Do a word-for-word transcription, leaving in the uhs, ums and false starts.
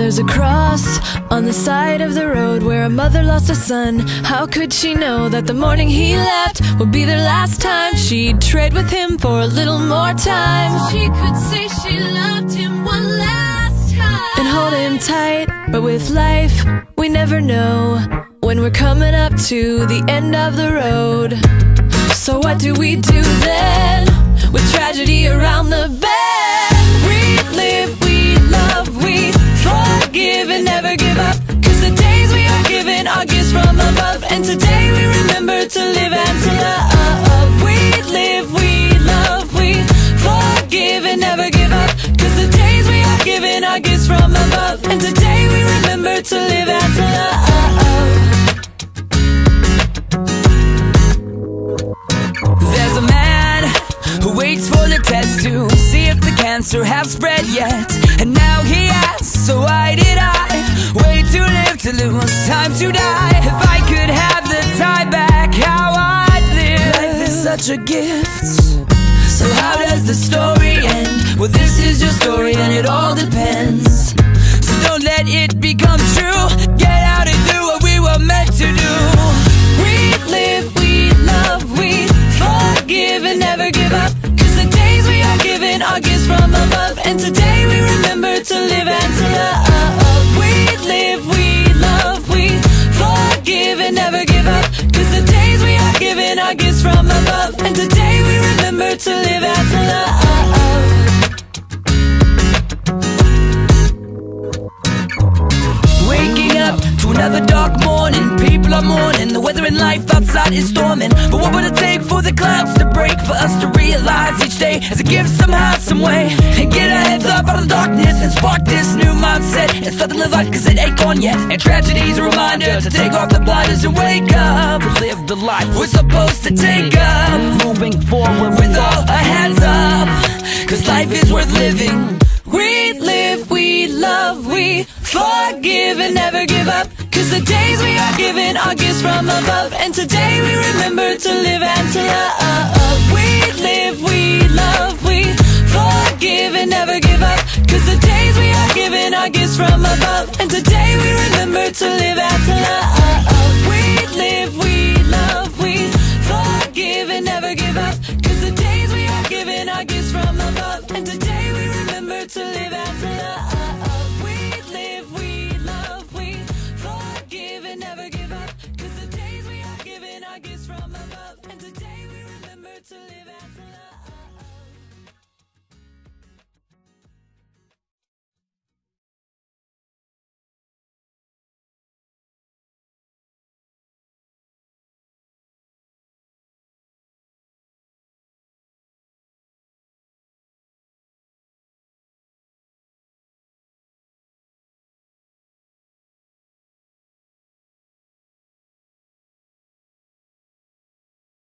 There's a cross on the side of the road where a mother lost a son. How could she know that the morning he left would be the last time she'd trade with him for a little more time? So she could say she loved him one last time and hold him tight. But with life, we never know when we're coming up to the end of the road. So what do we do then, with tragedy around the bend? We live, we love, we forgive and never give up, 'cause the days we are given are gifts from above. And today we remember to live and to love. We live, we love, we forgive and never give up, 'cause the days we are given are gifts from above. And today we remember to live and to love. There's a man who waits for the test to see if the cancer has spread yet. And now he asks, so why did I wait to live till it was time to die? If I could have the time back, how I'd live. Life is such a gift, so how does the story end? Well, this is your story and it all depends. So don't let it become true. Get out and do what we were meant to do. We live, we love, we forgive and never give up, 'cause the days we are given are gifts from above. And today we remember to live and to love. We live, we love, we forgive and never give up, 'cause the days we are given are gifts from above. And today we remember to live and to love. Waking up to another dark morning, people are mourning, the weather in life outside is storming. But what would it take for the clouds to break, for us to realize each day as a gift somehow, some way, and get our heads up out of the darkness and spark this new mindset and start to live life, 'cause it ain't gone yet. And tragedy's a reminder to take off the blinders and wake up and live the life we're supposed to take up, moving forward with all our hands up, 'cause life is worth living. We live, we love, we forgive and never give up, 'cause the days we are given are gifts from above. And today we remember to live and to love. We live, we love, we forgive and never give up, 'cause the days we are given are gifts from above. And today we remember to live and to love. We